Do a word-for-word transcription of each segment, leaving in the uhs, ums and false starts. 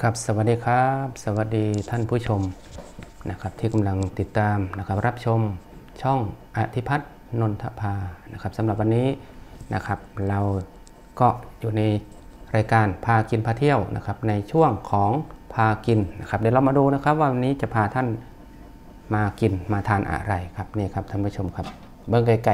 ครับสวัสดีครับสวัสดีท่านผู้ชมนะครับที่กำลังติดตามนะครับรับชมช่องอธิพัฒน์นนทภานะครับสำหรับวันนี้นะครับเราก็อยู่ในรายการพากินพาเที่ยวนะครับในช่วงของพากินนะครับเดี๋ยวเรามาดูนะครับว่าวันนี้จะพาท่านมากินมาทานอะไรครับนี่ครับท่านผู้ชมครับเบิ้งใกล้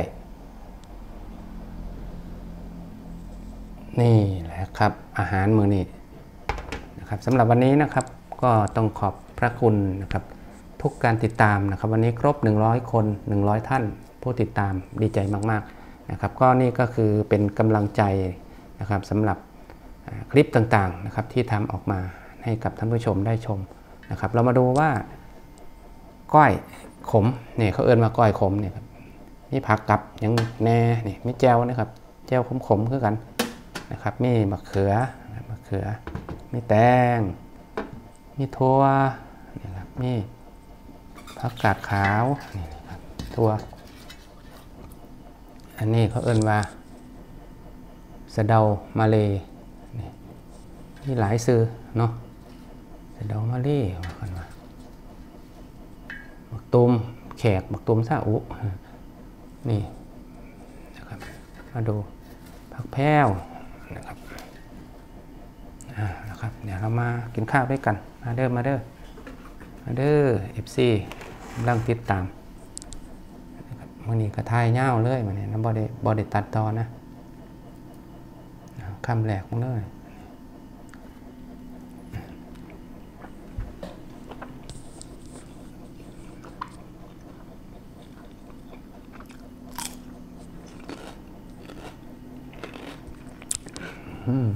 ๆนี่แหละครับอาหารมื้อนี้นะครับสำหรับวันนี้นะครับก็ต้องขอบพระคุณนะครับทุกการติดตามนะครับวันนี้ครบหนึ่งร้อยคนหนึ่งร้อยท่านผู้ติดตามดีใจมากๆนะครับก็นี่ก็คือเป็นกำลังใจนะครับสำหรับคลิปต่างๆนะครับที่ทำออกมาให้กับท่านผู้ชมได้ชมนะครับเรามาดูว่าก้อยขมเนี่ยเขาเอิ้นมาก้อยขมเนี่ยครับนี่ผักกับยังแน่นี่ไม่แจวนะครับแจวขมๆคือกันนะครับมีมะเขือมะเขือมีแตงมีถั่วนี่ครับมีผักกาดขาวนี่ครับถั่วอันนี้เขาเอิ้นว่าสะเดามาเลนี่มีหลายซื้อเนาะสะเดามาเลว่ากันว่าบักตูมแขกบักตูมซาอุนี่นะครับมาดูผักแพ้วนะครับนะครับเดี๋ยวเรามากินข้าวด้วยกันมาเด้อมาเด้อมาเด้อ เอฟ ซี กำลังติดตามวันนี้กระทายเง่าเลยมันเนี่ยน้ำบอดี้บอดี้ตัดตอนนะคำแหลกมันเลยอืม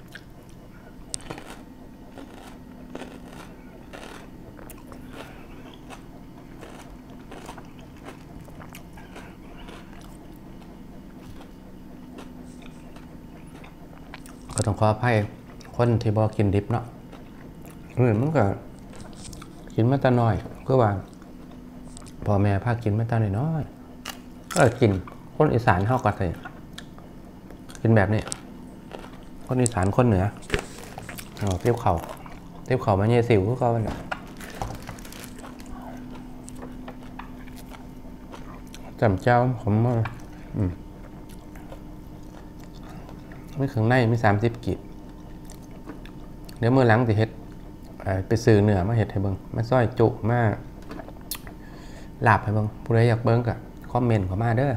ก็ต้องขออภัยคนที่บอกกินดิบเนาะอืมมันก็กินมาแต่น้อยเพื่อว่าพ่อแม่พากินมาแต่น้อยก็กินคนอีสานเขาก็ใส่กินแบบนี้คนอีสานคนเหนือเตี้ยวเข่าเตี้ยวเข่ามาเยี่ยสิวก็เนี่ยจำเจ้าผมอืมไม่ถึงในไม่สามสิบกีบเดี๋ยวเมื่อหลังสิเฮ็ดไปซื้อเนื้อมาเฮ็ดให้เบิ่งมาซอยจุมาลาบให้เบิ่งผู้ใดอยากเบิ่งก็คอมเมนต์เข้ามาเด้อ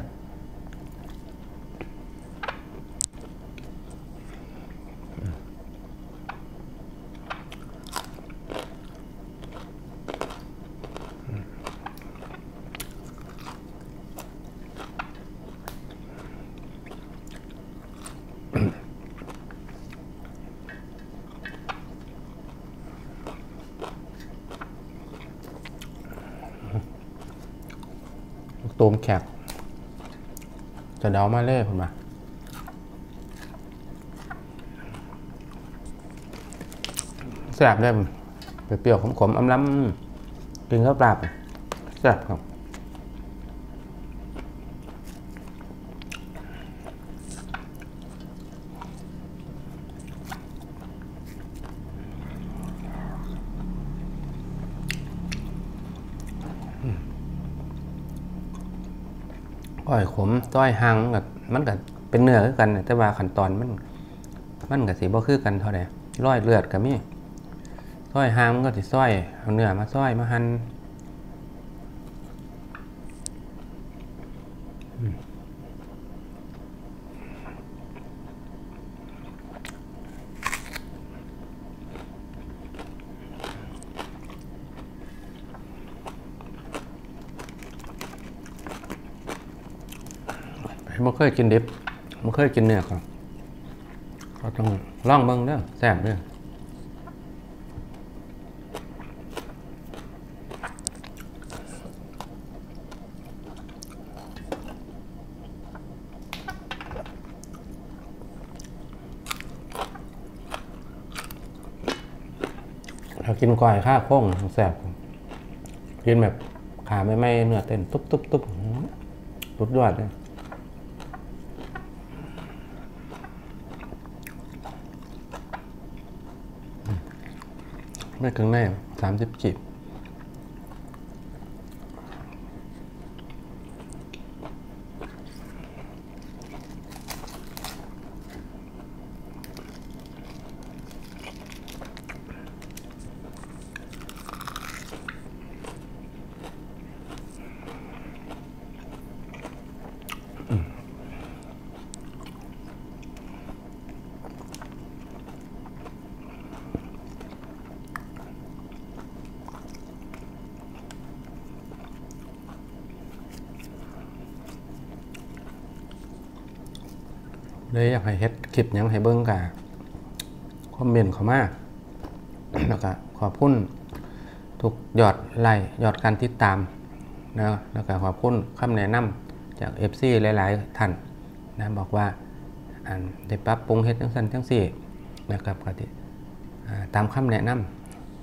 ตูมแขกจะเดามาเล่ผมมาแซ่บได้เปรี้ยวๆขมๆอำล้ำกินข้าวปลาแซ่บครับก้อยขมต้อยหางกับมันกับเป็นเนื้อคือกันแต่ว่าขั้นตอนมันมันกับสีบ่คือกันเท่าไหร่ร้อยเลือดกับมีต้อยหางมันก็สิซ้อยเอาเนื้อมาซ้อยมาหั่นไม่เคยกินดิบไม่เคยกินเนื้อครับก็ต้องลองเบิ่งเด้อแซ่บเด้อเรากินก้อยข้าโค้งแซ่บกินแบบขาไม่ไม่เนื้อเต้นตุ๊บตุ๊บตุ๊บสุดยอดเลย อไม่ถึงแน่สามสิบกีบเลยอยากให้เฮ็ดคลิปยังให้เบิ้งกะคอมเมนต์เข้ามาแล้วก็ขอบคุณทุกยอดไลค์ยอดการติดตามนะแล้วก็ขอบคุณคำแนะนำจาก เอฟ ซี หลายๆท่านนะบอกว่าอันได้ปรับปรุงเฮ็ดจังซั่นจังซี่นะครับก็ที่ตามคำแนะนำ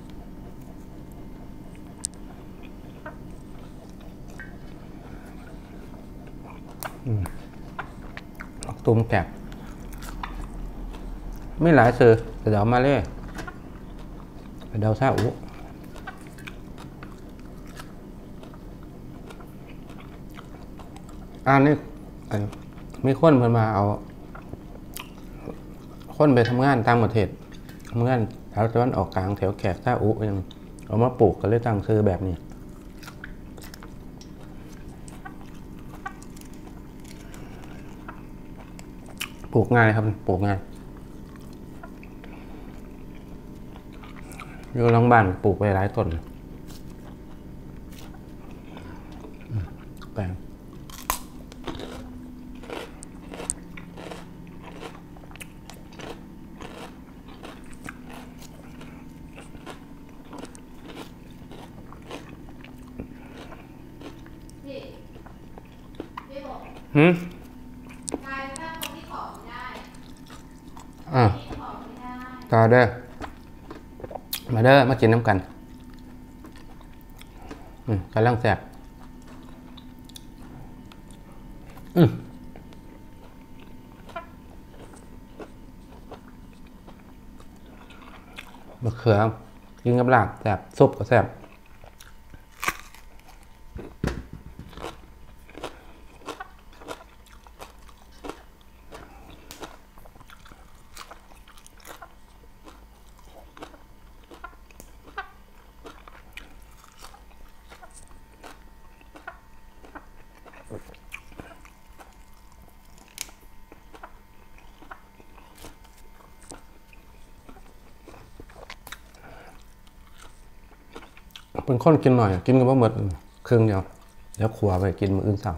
ตุ้มแกะไม่หลายสื่อแต่เดี๋ยวมาเลยเดี๋ยวซาอุอันนี้มีคนเพิ่นมาเอาคนไปทำงานต่างประเทศทำงานแถวตะวันออกกลางแถวแขกซาอุยังเอามาปลูกกันเลยตั้งชื่อแบบนี้ปลูกง่ายครับปลูกง่ายอยู่หลังบ้านปลูกไปหลายต้นแปลงหืมกลายเป็นคนที่ขอไม่ได้อ่าต่อเด้อมาเด้อมากินน้ำกันอืมกำลังแซ่บอืมมะเขือกินกับลาบแซ่บซุปก็แซ่บเป็นคนกินหน่อยกินกันว่าหมดครึ่งเดียวแล้วขัวไปกินมื้ออื่นเช้า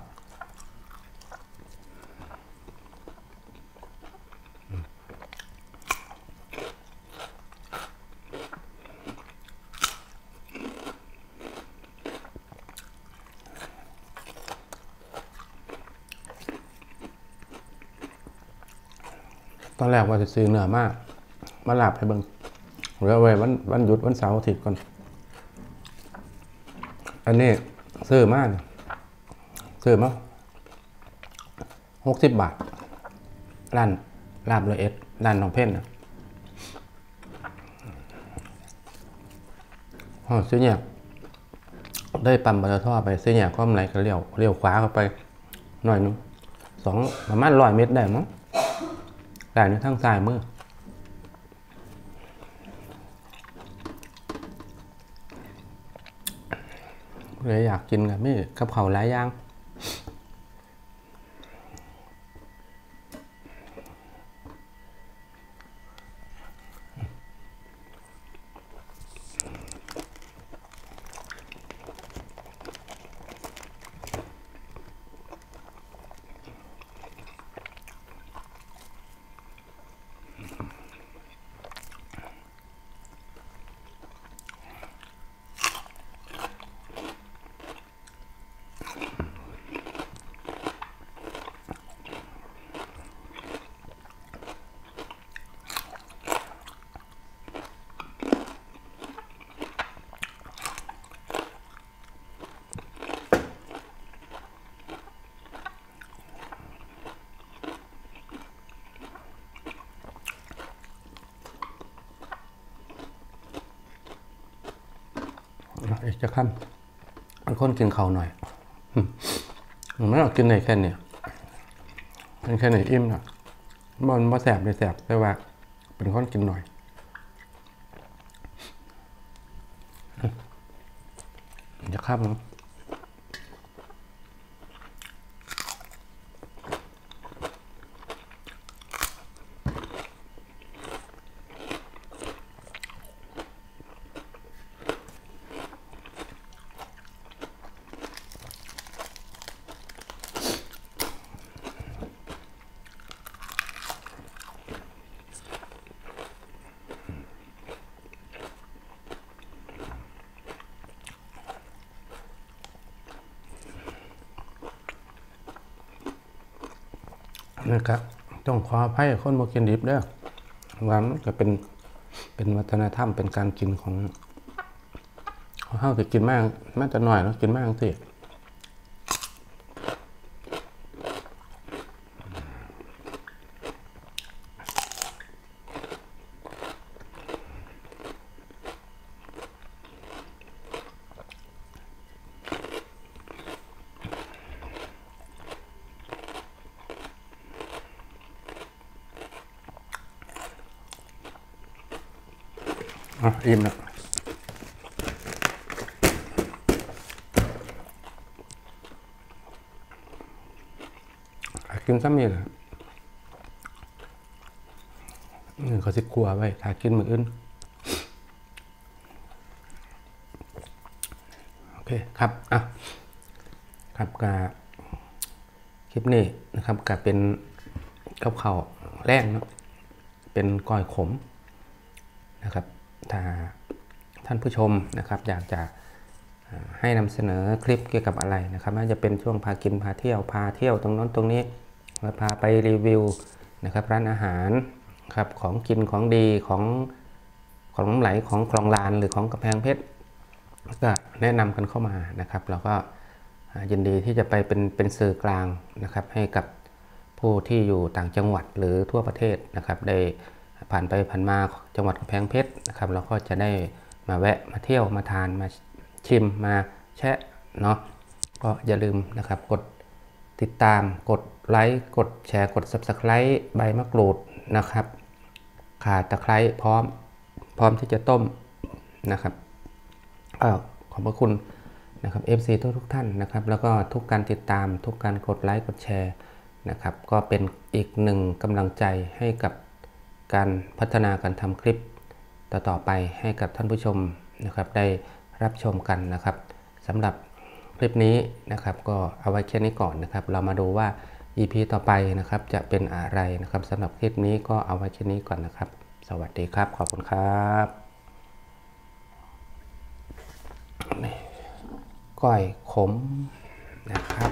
ตอนแรกว่าจะซื้อเนื้อมากมาลาบให้เบิ่งหรือเอาไว้วันวันหยุดวันเสาร์อาทิตย์ก่อนอันนี้ซื้อมากซื้อมาหกสิบบาทร้านลาบเลยเอ็ดร้านน้องเพ่นนะอ๋อซื้อเนี่ยได้ปั๊มปตทไปซื้อเนี่ยก็ไหลก็เลี้ยวเลี้ยวขวาเข้าไปหน่อยนึงสองประมาณร้อยเมตรได้มั้งแต่ในทางซ้ายมือเลยอยากกินกับนี่กับเขาหลายอย่างอีกจะขั้นมันคนกินเขาหน่อยไม่ต้องกินในแค่นี้เป็นแค่ไหนอิ่มนะมันมาแสบเลยแสบแต่ว่าเป็นคนกินหน่อยจะข้ามมั้งนะครับต้องขออภัยคนบ่กินดิบเด้อว่ามันก็เป็นเป็นวัฒนธรรมเป็นการกินของเฮาจะกินมากแม้แต่น้อยแล้วกินมากสิอ่ะอิ่มแล้วกินซ้ำนี่แหละนี่เขาสิกลัวไว้ถ้ากินมื้ออื่นโอเคครับอ่ะครับกะคลิปนี้นะครับกะเป็นกับข้าวแรงเนาะเป็นก้อยขมนะครับถ้าท่านผู้ชมนะครับอยากจะให้นำเสนอคลิปเกี่ยวกับอะไรนะครับน่าจะเป็นช่วงพากินพาเที่ยวพาเที่ยวตรงนั้นตรงนี้แล้วพาไปรีวิวนะครับร้านอาหารครับของกินของดีของของไหลของคลองลานหรือของกำแพงเพชรก็แนะนำกันเข้ามานะครับเราก็ยินดีที่จะไปเป็นเป็นสื่อกลางนะครับให้กับผู้ที่อยู่ต่างจังหวัดหรือทั่วประเทศนะครับได้ผ่านไปผ่านมาจังหวัดกำแพงเพชรนะครับเราก็จะได้มาแวะมาเที่ยวมาทานมาชิมมาแชะเนาะก็อย่าลืมนะครับกดติดตามกดไลค์กดแชร์กด ซับสไครบ์ ใบมะกรูดนะครับข่าตะไคร้พร้อมพร้อมที่จะต้มนะครับขอบพระคุณนะครับ เอฟ ซี ทุกทุกท่านนะครับแล้วก็ทุกการติดตามทุกการกดไลค์กดแชร์นะครับก็เป็นอีกหนึ่งกำลังใจให้กับการพัฒนาการทำคลิปต่อๆไปให้กับท่านผู้ชมนะครับได้รับชมกันนะครับสำหรับคลิปนี้นะครับก็เอาไว้แค่นี้ก่อนนะครับเรามาดูว่า อี พี ต่อไปนะครับจะเป็นอะไรนะครับสำหรับคลิปนี้ก็เอาไว้แค่นี้ก่อนนะครับสวัสดีครับขอบคุณครับก้อยขมนะครับ